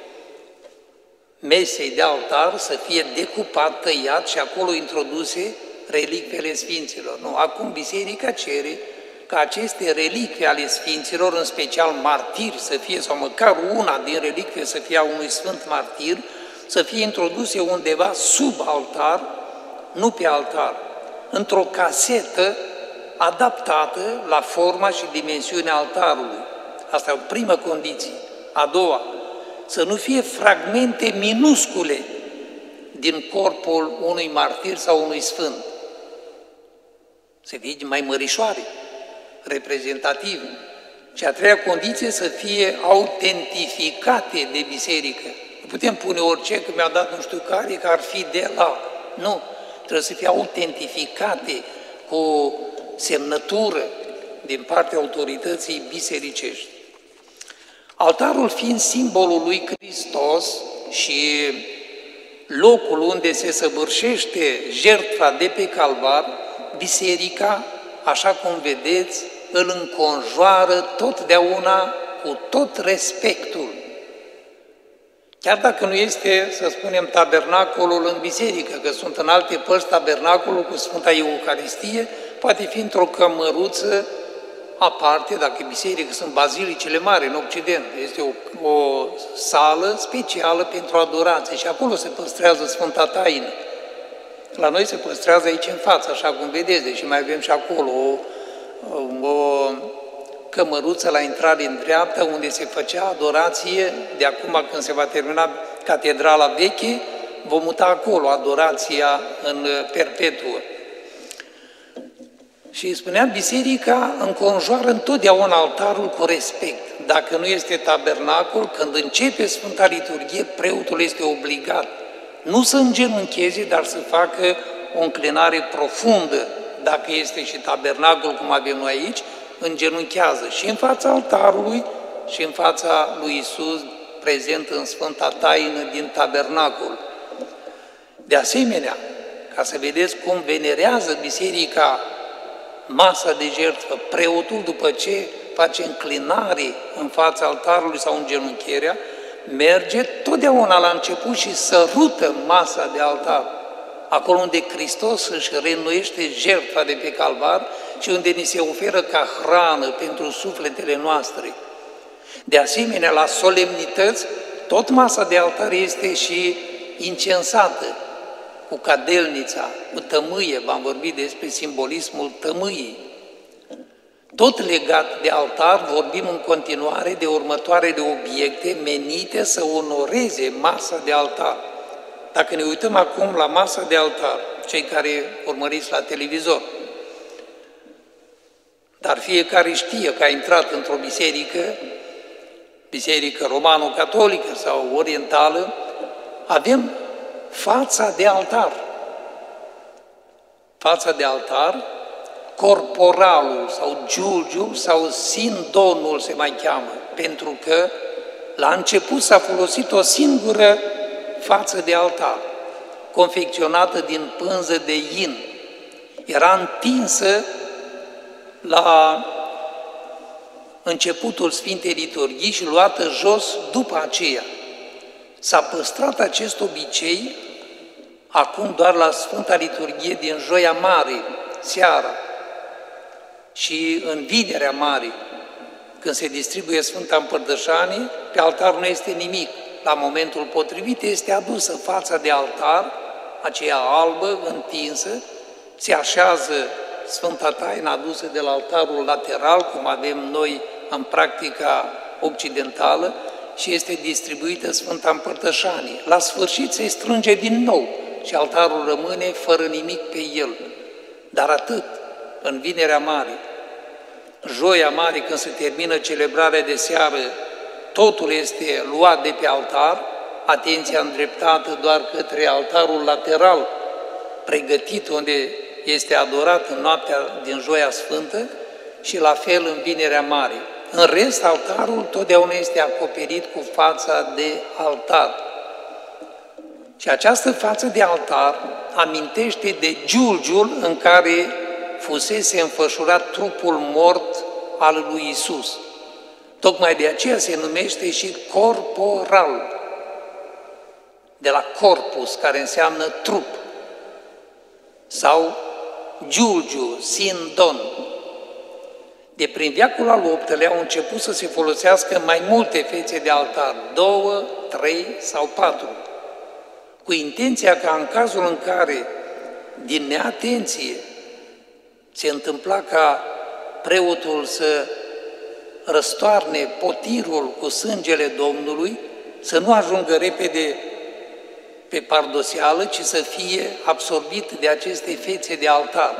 mesei de altar să fie decupat, tăiat și acolo introduse relicvele sfinților. Nu, acum biserica cere ca aceste relicve ale sfinților, în special martiri, să fie, sau măcar una din relicve să fie a unui sfânt martir, să fie introduse undeva sub altar, nu pe altar, într-o casetă adaptată la forma și dimensiunea altarului. Asta e o primă condiție. A doua, să nu fie fragmente minuscule din corpul unui martir sau unui sfânt. Să fie mai mărișoare, reprezentative. Și a treia condiție, să fie autentificate de biserică. Nu putem pune orice, că mi-a dat nu știu care, că ar fi de la. Nu, trebuie să fie autentificate cu semnătură din partea autorității bisericești. Altarul fiind simbolul lui Hristos și locul unde se săvârșește jertfa de pe calvar, biserica, așa cum vedeți, îl înconjoară totdeauna cu tot respectul. Chiar dacă nu este, să spunem, tabernacolul în biserică, că sunt în alte părți tabernacolul cu Sfânta Eucaristie, poate fi într-o cămăruță aparte, dacă biserică sunt bazilicile mari în Occident, este o, o sală specială pentru adorație și acolo se păstrează Sfânta Taină. La noi se păstrează aici în față, așa cum vedeți, și mai avem și acolo o, o cămăruță la intrare în dreapta, unde se făcea adorație. De acum, când se va termina catedrala veche, vom muta acolo adorația în perpetuă. Și spunea, biserica înconjoară întotdeauna altarul cu respect. Dacă nu este tabernacul, când începe Sfânta Liturghie, preotul este obligat nu să îngenuncheze, dar să facă o înclinare profundă. Dacă este și tabernacul, cum avem noi aici, îngenunchează și în fața altarului și în fața lui Iisus, prezent în Sfânta Taină din tabernacul. De asemenea, ca să vedeți cum venerează biserica masa de jertfă, preotul, după ce face înclinare în fața altarului sau îngenuncherea, merge totdeauna la început și sărută masa de altar, acolo unde Hristos își reînnoiește jertfa de pe calvar și unde ni se oferă ca hrană pentru sufletele noastre. De asemenea, la solemnități, tot masa de altar este și incensată cu cadelnița, cu tămâie, v-am vorbit despre simbolismul tămâiei. Tot legat de altar, vorbim în continuare de următoarele obiecte menite să onoreze masa de altar. Dacă ne uităm acum la masa de altar, cei care urmăriți la televizor, dar fiecare știe că a intrat într-o biserică, biserică romano-catolică sau orientală, avem fața de altar. Fața de altar, corporalul sau giulgiul sau sindonul se mai cheamă, pentru că la început s-a folosit o singură față de altar, confecționată din pânză de in. Era întinsă la începutul Sfintei Liturghii și luată jos după aceea. S-a păstrat acest obicei acum doar la Sfânta Liturghie din Joia Mare, seara, și în Vinerea Mare, când se distribuie Sfânta Împărtășanie, pe altar nu este nimic. La momentul potrivit este adusă fața de altar, aceea albă, întinsă, se așează Sfânta Taină adusă de la altarul lateral, cum avem noi în practica occidentală, și este distribuită Sfânta Împărtășanie. La sfârșit se strânge din nou și altarul rămâne fără nimic pe el. Dar atât, în Vinerea Mare. Joia Mare, când se termină celebrarea de seară, totul este luat de pe altar, atenția îndreptată doar către altarul lateral, pregătit unde este adorat în noaptea din Joia Sfântă, și la fel în Vinerea Mare. În rest, altarul totdeauna este acoperit cu fața de altar. Și această față de altar amintește de giulgiul în care fusese înfășurat trupul mort al lui Iisus. Tocmai de aceea se numește și corporal, de la corpus, care înseamnă trup, sau giulgiu, sindon. De prin veacul al optulea au început să se folosească mai multe fețe de altar, două, trei sau patru, cu intenția ca în cazul în care, din neatenție, se întâmpla ca preotul să răstoarne potirul cu sângele Domnului, să nu ajungă repede pe pardoseală, ci să fie absorbit de aceste fețe de altar.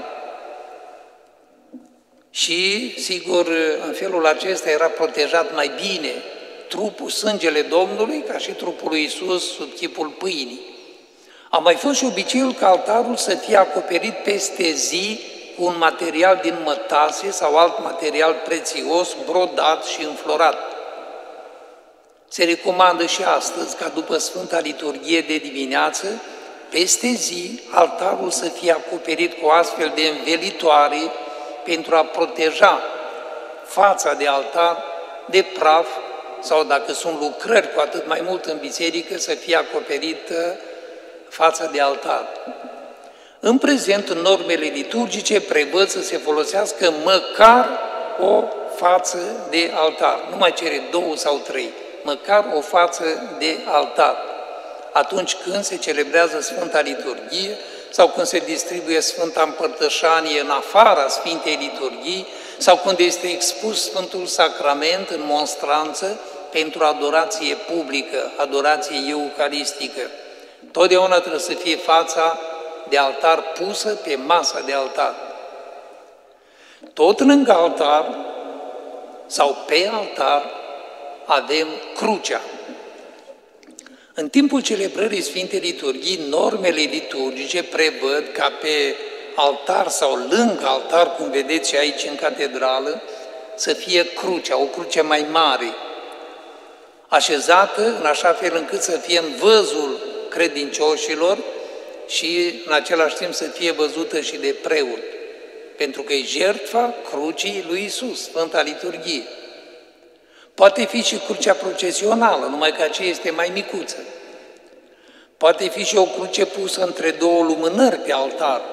Și, sigur, în felul acesta era protejat mai bine trupul, sângele Domnului, ca și trupul lui Iisus sub chipul pâinii. A mai fost și obiceiul ca altarul să fie acoperit peste zi cu un material din mătase sau alt material prețios, brodat și înflorat. Se recomandă și astăzi ca după Sfânta Liturghie de dimineață, peste zi, altarul să fie acoperit cu astfel de învelitoare pentru a proteja fața de altar de praf sau, dacă sunt lucrări, cu atât mai mult în biserică, să fie acoperită fața de altar. În prezent, în normele liturgice prevăd să se folosească măcar o față de altar. Nu mai cere două sau trei, măcar o față de altar. Atunci când se celebrează Sfânta Liturghie sau când se distribuie Sfânta Împărtășanie în afara Sfintei Liturghii, sau când este expus Sfântul Sacrament în monstranță pentru adorație publică, adorație eucaristică. Totdeauna trebuie să fie fața de altar pusă pe masa de altar. Tot lângă altar sau pe altar avem crucea. În timpul celebrării Sfintei Liturghii, normele liturgice prevăd ca pe altar sau lângă altar, cum vedeți aici în catedrală, să fie crucea, o cruce mai mare, așezată în așa fel încât să fie în văzul credincioșilor și în același timp să fie văzută și de preot, pentru că e jertfa crucii lui Iisus, Sfânta Liturghie. Poate fi și crucea procesională, numai că aceea este mai micuță. Poate fi și o cruce pusă între două lumânări pe altar.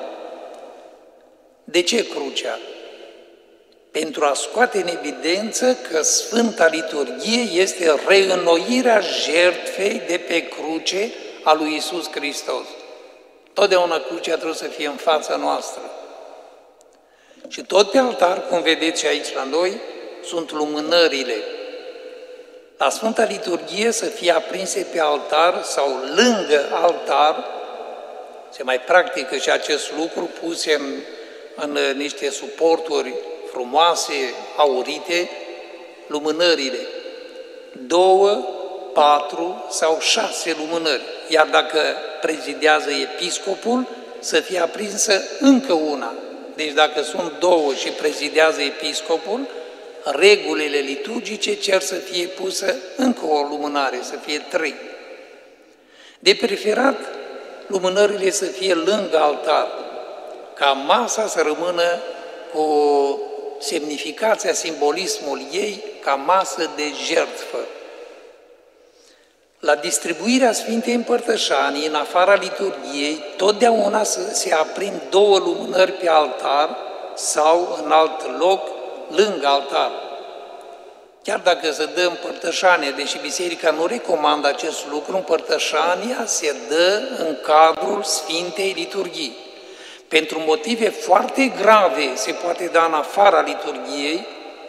De ce crucea? Pentru a scoate în evidență că Sfânta Liturghie este reînnoirea jertfei de pe cruce a lui Iisus Hristos. Totdeauna crucea trebuie să fie în fața noastră. Și tot pe altar, cum vedeți aici la noi, sunt lumânările. La Sfânta Liturghie să fie aprinse pe altar sau lângă altar, se mai practică și acest lucru, puse în, în niște suporturi frumoase, aurite, lumânările. Două, patru sau șase lumânări. Iar dacă prezidează episcopul, să fie aprinsă încă una. Deci dacă sunt două și prezidează episcopul, regulile liturgice cer să fie pusă încă o lumânare, să fie trei. De preferat, lumânările să fie lângă altar, ca masa să rămână cu semnificația, simbolismul ei, ca masă de jertfă. La distribuirea Sfintei Împărtășanii, în afara liturghiei, totdeauna se aprind două lumânări pe altar sau în alt loc, lângă altar. Chiar dacă se dă împărtășanie, deși Biserica nu recomandă acest lucru, împărtășania se dă în cadrul Sfintei Liturghii. Pentru motive foarte grave se poate da în afara liturghiei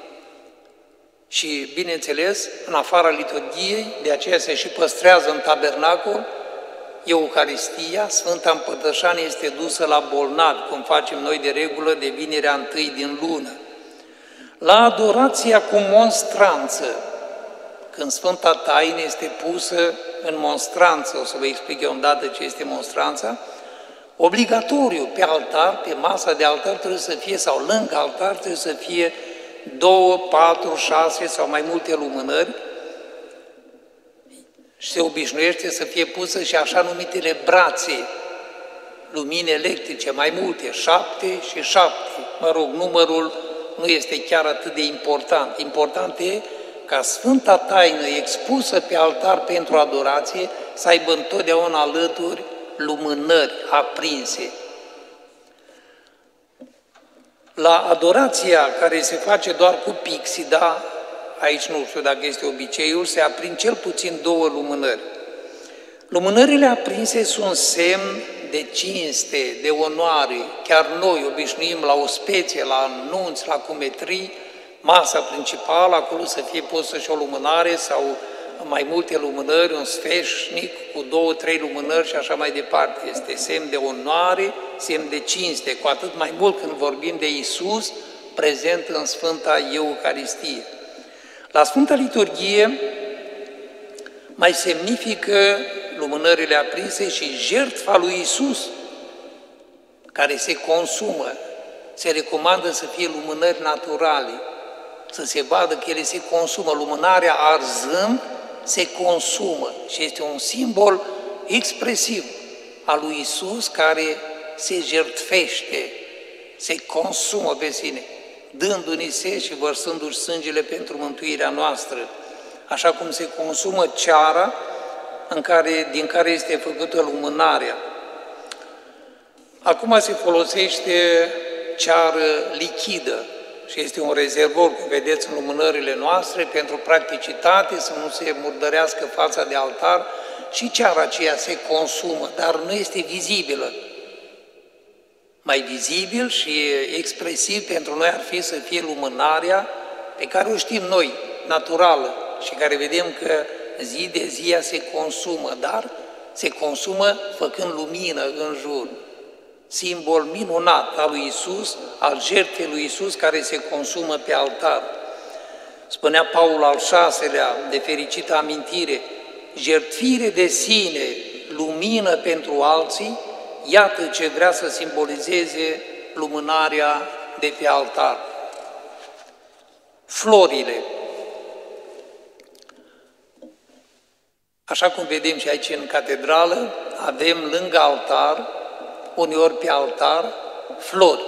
și, bineînțeles, în afara liturghiei, de aceea se și păstrează în tabernacol, Eucaristia, Sfânta Împărtășanie este dusă la bolnavi, cum facem noi de regulă de vinerea întâi din lună. La adorația cu monstranță, când Sfânta Taină este pusă în monstranță, o să vă explic eu îndată ce este monstranța, obligatoriu pe altar, pe masa de altar trebuie să fie, sau lângă altar trebuie să fie două, patru, șase sau mai multe lumânări și se obișnuiește să fie pusă și așa numitele brațe, lumini electrice, mai multe, șapte și șapte. Mă rog, numărul nu este chiar atât de important. Important e ca Sfânta Taină expusă pe altar pentru adorație să aibă întotdeauna alături lumânări aprinse. La adorația care se face doar cu pixida, aici nu știu dacă este obiceiul, se aprind cel puțin două lumânări. Lumânările aprinse sunt semn de cinste, de onoare. Chiar noi obișnuim la ospețe, la anunți, la cumetrii, masa principală, acolo să fie pusă și o lumânare sau mai multe lumânări, un sfeșnic cu două, trei lumânări și așa mai departe. Este semn de onoare, semn de cinste, cu atât mai mult când vorbim de Iisus prezent în Sfânta Eucaristie. La Sfânta Liturghie mai semnifică lumânările aprinse și jertfa lui Iisus, care se consumă. Se recomandă să fie lumânări naturale, să se vadă că ele se consumă. Lumânarea arzând se consumă și este un simbol expresiv al lui Iisus care se jertfește, se consumă pe sine, dându-ni se și vărsându-și sângele pentru mântuirea noastră, așa cum se consumă ceara în care, din care este făcută lumânarea. Acum se folosește ceară lichidă și este un rezervor, cum vedeți în lumânările noastre, pentru practicitate, să nu se murdărească fața de altar și ceara aceea se consumă, dar nu este vizibilă. Mai vizibil și expresiv pentru noi ar fi să fie lumânarea pe care o știm noi, naturală, și care vedem că zi de zi ea se consumă, dar se consumă făcând lumină în jur. Simbol minunat al lui Isus, al jertfei lui Isus care se consumă pe altar. Spunea Paul al șaselea, de fericită amintire, jertfire de sine, lumină pentru alții, iată ce vrea să simbolizeze lumânarea de pe altar. Florile. Așa cum vedem și aici în catedrală, avem lângă altar, uneori pe altar, flori.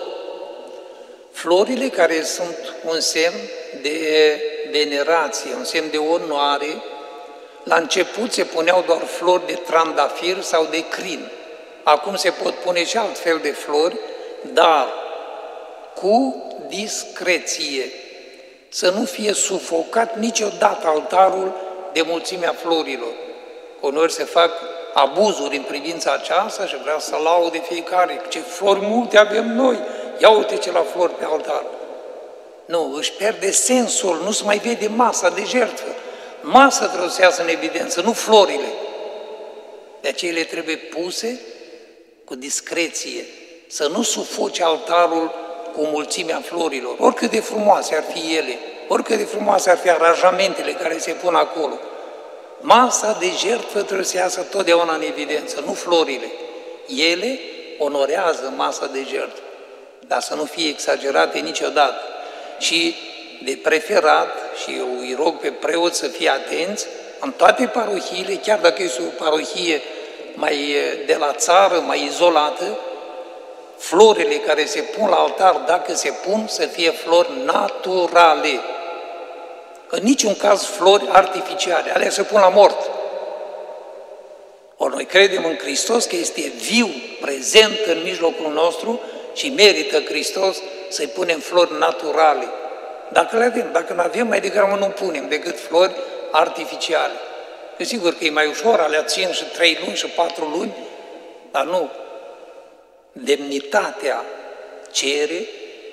Florile care sunt un semn de venerație, un semn de onoare. La început se puneau doar flori de trandafir sau de crin. Acum se pot pune și altfel de flori, dar cu discreție. Să nu fie sufocat niciodată altarul de mulțimea florilor. Uneori se fac abuzuri în privința aceasta și vreau să laude fiecare. Ce flori multe avem noi! Ia uite ce la flori pe altar! Nu, își pierde sensul, nu se mai vede masa de jertfă. Masa trebuie să iasă în evidență, nu florile. De aceea ele trebuie puse cu discreție, să nu sufoce altarul cu mulțimea florilor, oricât de frumoase ar fi ele, oricât de frumoase ar fi aranjamentele care se pun acolo. Masa de jertfă trebuie să iasă totdeauna în evidență, nu florile. Ele onorează masa de jertfă, dar să nu fie exagerate niciodată. Și de preferat, și eu îi rog pe preoți să fie atenți, în toate parohiile, chiar dacă este o parohie mai de la țară, mai izolată, florile care se pun la altar, dacă se pun, să fie flori naturale. În niciun caz flori artificiale, alea se pun la mort. Ori noi credem în Hristos că este viu, prezent în mijlocul nostru și merită Hristos să-i punem flori naturale. Dacă le avem, dacă nu avem, mai degrabă nu punem decât flori artificiale. Că sigur că e mai ușor, alea țin și trei luni și patru luni, dar nu. Demnitatea cere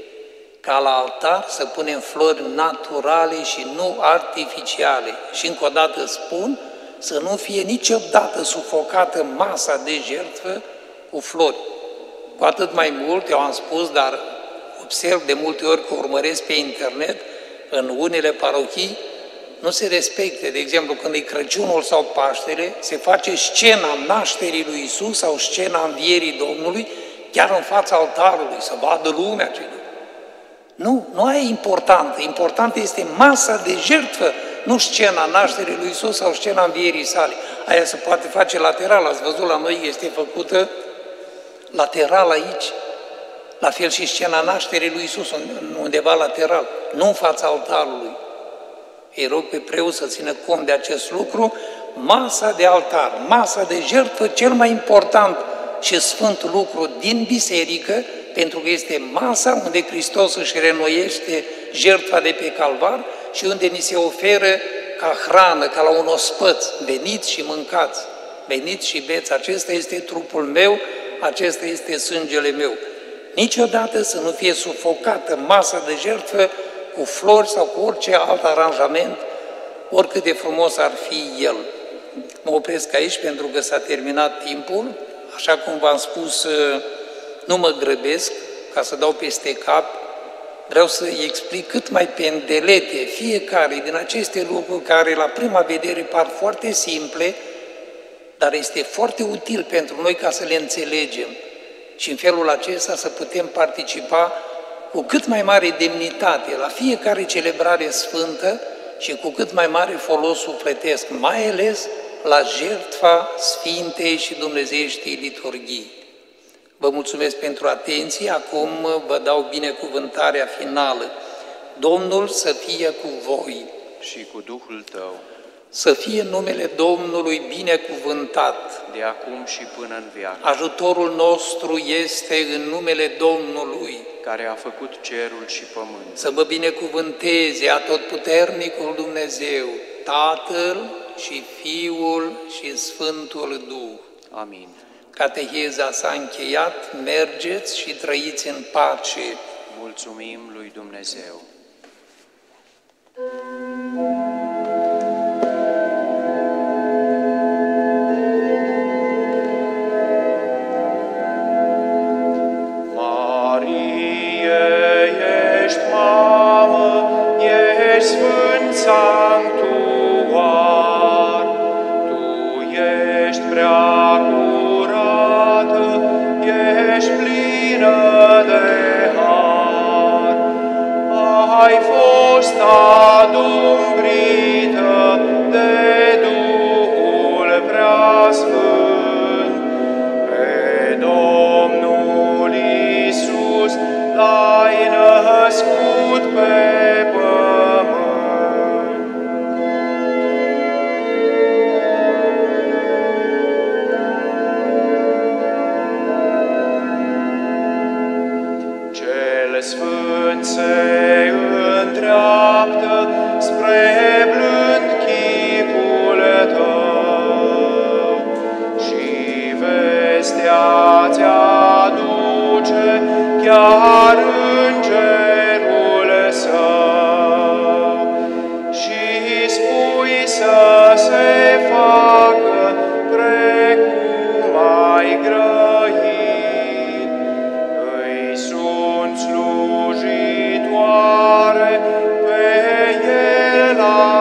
ca la altar să punem flori naturale și nu artificiale. Și încă o dată spun, să nu fie niciodată sufocată masa de jertfă cu flori. Cu atât mai mult, eu am spus, dar observ de multe ori că urmăresc pe internet, în unele parohii nu se respecte. De exemplu, când e Crăciunul sau Paștele, se face scena nașterii lui Isus sau scena învierii Domnului, chiar în fața altarului, să vadă lumea ce. Nu, nu aia e importantă. Importantă este masa de jertfă, nu scena nașterii lui Isus sau scena învierii sale. Aia se poate face lateral, ați văzut la noi, este făcută lateral aici. La fel și scena nașterii lui Isus, undeva lateral, nu în fața altarului. Îi rog pe preot să țină cont de acest lucru. Masa de altar, masa de jertfă, cel mai important și sfânt lucru din biserică, pentru că este masa unde Hristos își renoiește jertfa de pe calvar și unde ni se oferă ca hrană, ca la un ospăț, veniți și mâncați, veniți și beți, acesta este trupul meu, acesta este sângele meu. Niciodată să nu fie sufocată masa de jertfă cu flori sau cu orice alt aranjament, oricât de frumos ar fi el. Mă opresc aici pentru că s-a terminat timpul. Așa cum v-am spus, nu mă grăbesc ca să dau peste cap. Vreau să-i explic cât mai pe îndelete fiecare din aceste lucruri care la prima vedere par foarte simple, dar este foarte util pentru noi ca să le înțelegem. Și în felul acesta să putem participa cu cât mai mare demnitate la fiecare celebrare sfântă și cu cât mai mare folos sufletesc, mai ales la jertfa Sfintei și Dumnezeieștii liturghii. Vă mulțumesc pentru atenție, acum vă dau binecuvântarea finală. Domnul să fie cu voi. Și cu Duhul tău, Să fie numele Domnului binecuvântat. de acum și până în viață, Ajutorul nostru este în numele Domnului. care a făcut cerul și pământ. Să vă binecuvânteze Atotputernicul Dumnezeu, Tatăl și Fiul și Sfântul Duh. Amin. Cateheza s-a încheiat, mergeți și trăiți în pace. Mulțumim lui Dumnezeu. Sfânt sanctuar, Tu ești prea curată, ești plină de har. Ai fost adumbrită de Duhul Preasfânt, pe Domnul Iisus L-ai născut pe Sfânt se îndreaptă spre blând chipul Tău și vestea ți-aduce chiar îngerul său și spui să se facă precum ai grăit. Îi sunt slujitoare, pe El